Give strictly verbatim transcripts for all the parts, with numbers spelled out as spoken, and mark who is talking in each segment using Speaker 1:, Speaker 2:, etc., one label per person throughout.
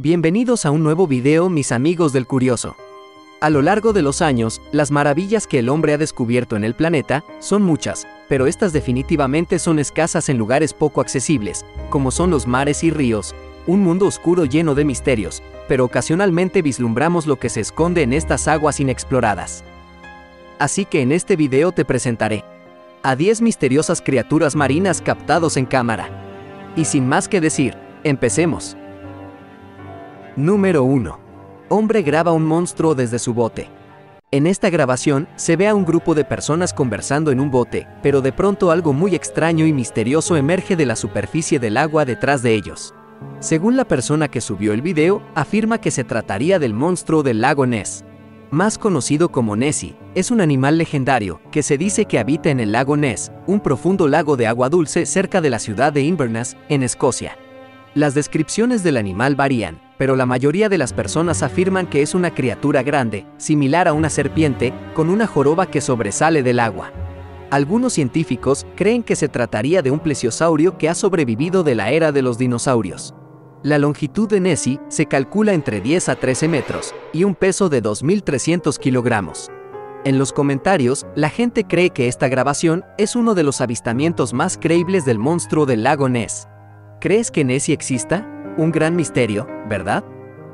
Speaker 1: Bienvenidos a un nuevo video, mis amigos del Curioso. A lo largo de los años, las maravillas que el hombre ha descubierto en el planeta son muchas, pero estas definitivamente son escasas en lugares poco accesibles, como son los mares y ríos, un mundo oscuro lleno de misterios, pero ocasionalmente vislumbramos lo que se esconde en estas aguas inexploradas. Así que en este video te presentaré a diez misteriosas criaturas marinas captados en cámara. Y sin más que decir, empecemos. Número uno. Hombre graba un monstruo desde su bote. En esta grabación, se ve a un grupo de personas conversando en un bote, pero de pronto algo muy extraño y misterioso emerge de la superficie del agua detrás de ellos. Según la persona que subió el video, afirma que se trataría del monstruo del lago Ness. Más conocido como Nessie, es un animal legendario que se dice que habita en el lago Ness, un profundo lago de agua dulce cerca de la ciudad de Inverness, en Escocia. Las descripciones del animal varían, pero la mayoría de las personas afirman que es una criatura grande, similar a una serpiente, con una joroba que sobresale del agua. Algunos científicos creen que se trataría de un plesiosaurio que ha sobrevivido de la era de los dinosaurios. La longitud de Nessie se calcula entre diez a trece metros, y un peso de dos mil trescientos kilogramos. En los comentarios, la gente cree que esta grabación es uno de los avistamientos más creíbles del monstruo del lago Ness. ¿Crees que Nessie exista? Un gran misterio, ¿verdad?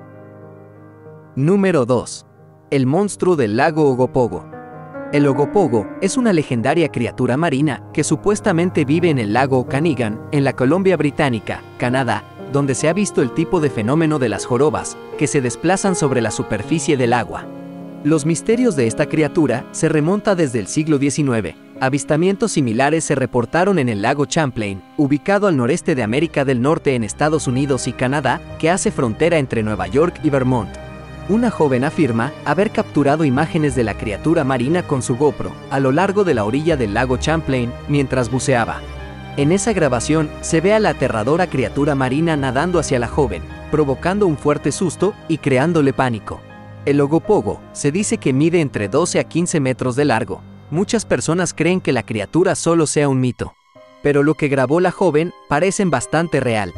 Speaker 1: Número dos. El monstruo del lago Ogopogo. El Ogopogo es una legendaria criatura marina que supuestamente vive en el lago Okanagan, en la Columbia Británica, Canadá, donde se ha visto el tipo de fenómeno de las jorobas, que se desplazan sobre la superficie del agua. Los misterios de esta criatura se remontan desde el siglo diecinueve. Avistamientos similares se reportaron en el lago Champlain, ubicado al noreste de América del Norte en Estados Unidos y Canadá, que hace frontera entre Nueva York y Vermont. Una joven afirma haber capturado imágenes de la criatura marina con su GoPro, a lo largo de la orilla del lago Champlain, mientras buceaba. En esa grabación, se ve a la aterradora criatura marina nadando hacia la joven, provocando un fuerte susto y creándole pánico. El Ogopogo se dice que mide entre doce a quince metros de largo. Muchas personas creen que la criatura solo sea un mito, pero lo que grabó la joven parece bastante real.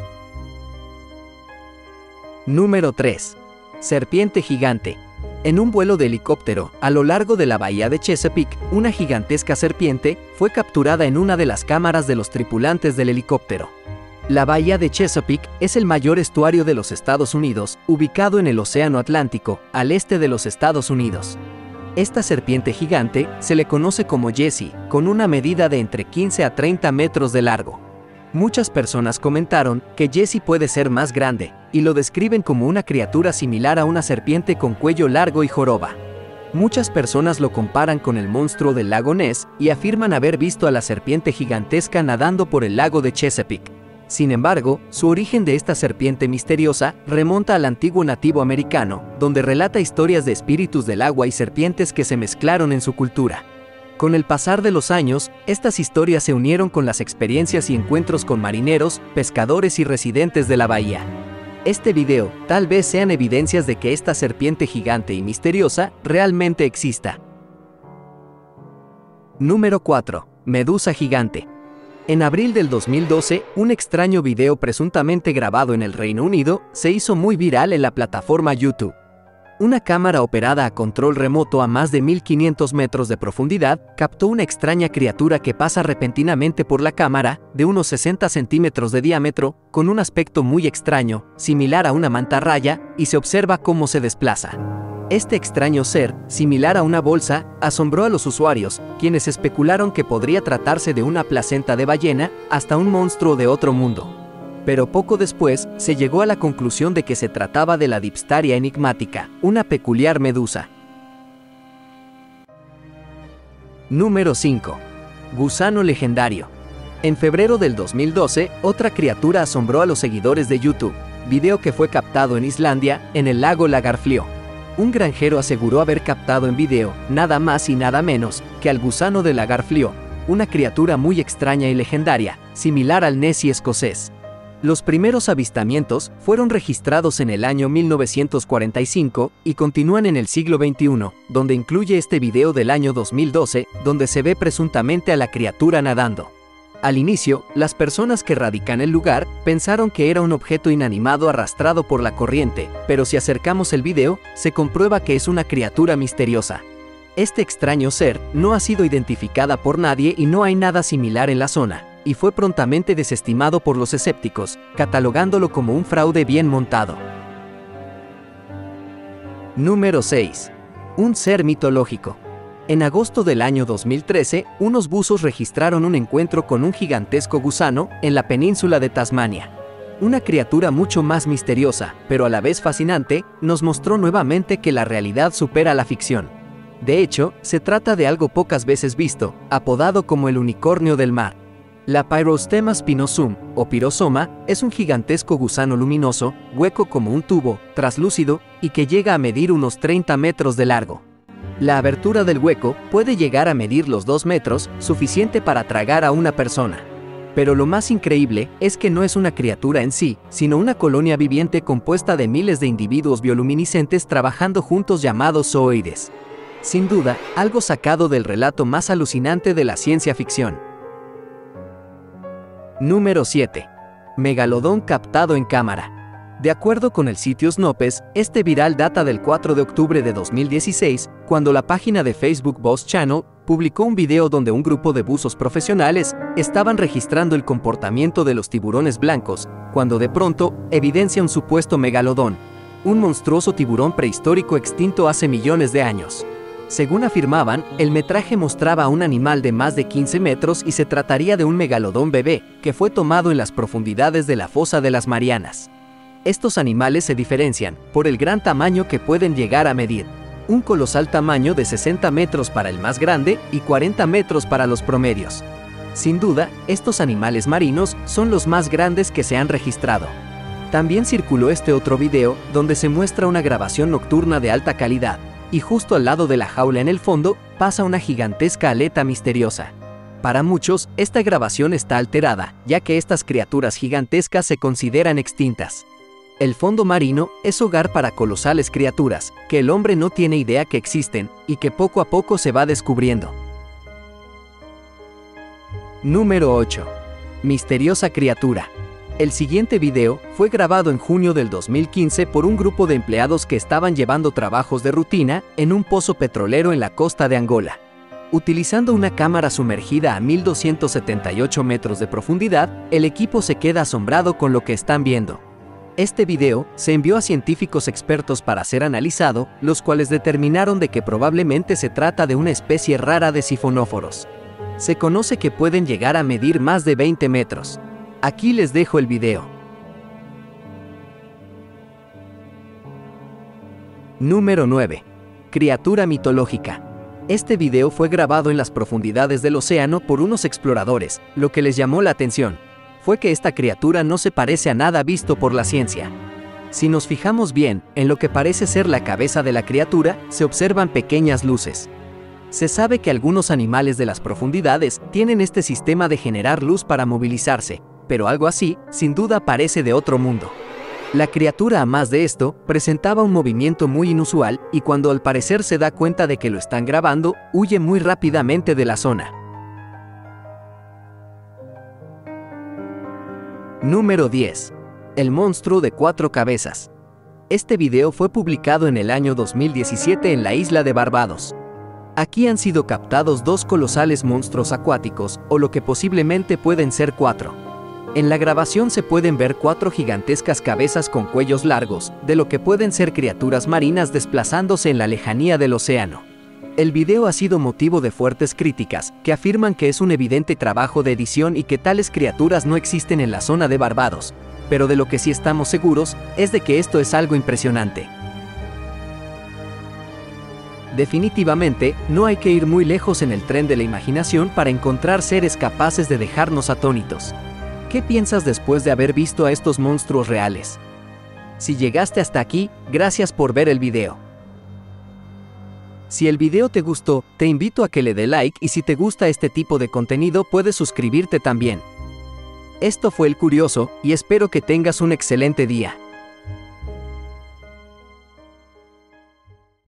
Speaker 1: Número tres. Serpiente gigante. En un vuelo de helicóptero, a lo largo de la bahía de Chesapeake, una gigantesca serpiente fue capturada en una de las cámaras de los tripulantes del helicóptero. La bahía de Chesapeake es el mayor estuario de los Estados Unidos, ubicado en el Océano Atlántico, al este de los Estados Unidos. Esta serpiente gigante se le conoce como Jessie, con una medida de entre quince a treinta metros de largo. Muchas personas comentaron que Jessie puede ser más grande, y lo describen como una criatura similar a una serpiente con cuello largo y joroba. Muchas personas lo comparan con el monstruo del lago Ness y afirman haber visto a la serpiente gigantesca nadando por el lago de Chesapeake. Sin embargo, su origen de esta serpiente misteriosa remonta al antiguo nativo americano, donde relata historias de espíritus del agua y serpientes que se mezclaron en su cultura. Con el pasar de los años, estas historias se unieron con las experiencias y encuentros con marineros, pescadores y residentes de la bahía. Este video tal vez sean evidencias de que esta serpiente gigante y misteriosa realmente exista. Número cuatro. Medusa gigante. En abril del dos mil doce, un extraño video presuntamente grabado en el Reino Unido se hizo muy viral en la plataforma YouTube. Una cámara operada a control remoto a más de mil quinientos metros de profundidad captó una extraña criatura que pasa repentinamente por la cámara, de unos sesenta centímetros de diámetro, con un aspecto muy extraño, similar a una mantarraya, y se observa cómo se desplaza. Este extraño ser, similar a una bolsa, asombró a los usuarios, quienes especularon que podría tratarse de una placenta de ballena, hasta un monstruo de otro mundo. Pero poco después, se llegó a la conclusión de que se trataba de la Dipstaria enigmática, una peculiar medusa. Número cinco. Gusano legendario. En febrero del dos mil doce, otra criatura asombró a los seguidores de YouTube, video que fue captado en Islandia, en el lago Lagarfljóð. Un granjero aseguró haber captado en video, nada más y nada menos, que al gusano de Lagarfljóð, una criatura muy extraña y legendaria, similar al Nessie escocés. Los primeros avistamientos fueron registrados en el año mil novecientos cuarenta y cinco y continúan en el siglo veintiuno, donde incluye este video del año dos mil doce, donde se ve presuntamente a la criatura nadando. Al inicio, las personas que radican el lugar pensaron que era un objeto inanimado arrastrado por la corriente, pero si acercamos el video, se comprueba que es una criatura misteriosa. Este extraño ser no ha sido identificada por nadie y no hay nada similar en la zona, y fue prontamente desestimado por los escépticos, catalogándolo como un fraude bien montado. Número seis. Un ser mitológico. En agosto del año dos mil trece, unos buzos registraron un encuentro con un gigantesco gusano en la península de Tasmania. Una criatura mucho más misteriosa, pero a la vez fascinante, nos mostró nuevamente que la realidad supera la ficción. De hecho, se trata de algo pocas veces visto, apodado como el unicornio del mar. La Pyrostema spinosum, o pirosoma, es un gigantesco gusano luminoso, hueco como un tubo, traslúcido, y que llega a medir unos treinta metros de largo. La abertura del hueco puede llegar a medir los dos metros, suficiente para tragar a una persona. Pero lo más increíble es que no es una criatura en sí, sino una colonia viviente compuesta de miles de individuos bioluminiscentes trabajando juntos llamados zooides. Sin duda, algo sacado del relato más alucinante de la ciencia ficción. Número siete. Megalodón captado en cámara. De acuerdo con el sitio Snopes, este viral data del cuatro de octubre de dos mil dieciséis, cuando la página de Facebook Boss Channel publicó un video donde un grupo de buzos profesionales estaban registrando el comportamiento de los tiburones blancos, cuando de pronto evidencia un supuesto megalodón, un monstruoso tiburón prehistórico extinto hace millones de años. Según afirmaban, el metraje mostraba a un animal de más de quince metros y se trataría de un megalodón bebé, que fue tomado en las profundidades de la fosa de las Marianas. Estos animales se diferencian por el gran tamaño que pueden llegar a medir. Un colosal tamaño de sesenta metros para el más grande y cuarenta metros para los promedios. Sin duda, estos animales marinos son los más grandes que se han registrado. También circuló este otro video donde se muestra una grabación nocturna de alta calidad, y justo al lado de la jaula en el fondo pasa una gigantesca aleta misteriosa. Para muchos, esta grabación está alterada, ya que estas criaturas gigantescas se consideran extintas. El fondo marino es hogar para colosales criaturas, que el hombre no tiene idea que existen, y que poco a poco se va descubriendo. Número ocho. Misteriosa criatura. El siguiente video fue grabado en junio del dos mil quince por un grupo de empleados que estaban llevando trabajos de rutina en un pozo petrolero en la costa de Angola. Utilizando una cámara sumergida a mil doscientos setenta y ocho metros de profundidad, el equipo se queda asombrado con lo que están viendo. Este video se envió a científicos expertos para ser analizado, los cuales determinaron de que probablemente se trata de una especie rara de sifonóforos. Se conoce que pueden llegar a medir más de veinte metros. Aquí les dejo el video. Número nueve. Criatura mitológica. Este video fue grabado en las profundidades del océano por unos exploradores. Lo que les llamó la atención fue que esta criatura no se parece a nada visto por la ciencia. Si nos fijamos bien en lo que parece ser la cabeza de la criatura, se observan pequeñas luces. Se sabe que algunos animales de las profundidades tienen este sistema de generar luz para movilizarse, pero algo así, sin duda, parece de otro mundo. La criatura, a más de esto, presentaba un movimiento muy inusual y cuando al parecer se da cuenta de que lo están grabando, huye muy rápidamente de la zona. Número diez. El monstruo de cuatro cabezas. Este video fue publicado en el año dos mil diecisiete en la isla de Barbados. Aquí han sido captados dos colosales monstruos acuáticos, o lo que posiblemente pueden ser cuatro. En la grabación se pueden ver cuatro gigantescas cabezas con cuellos largos, de lo que pueden ser criaturas marinas desplazándose en la lejanía del océano. El video ha sido motivo de fuertes críticas, que afirman que es un evidente trabajo de edición y que tales criaturas no existen en la zona de Barbados, pero de lo que sí estamos seguros es de que esto es algo impresionante. Definitivamente, no hay que ir muy lejos en el tren de la imaginación para encontrar seres capaces de dejarnos atónitos. ¿Qué piensas después de haber visto a estos monstruos reales? Si llegaste hasta aquí, gracias por ver el video. Si el video te gustó, te invito a que le dé like y si te gusta este tipo de contenido puedes suscribirte también. Esto fue El Curioso y espero que tengas un excelente día.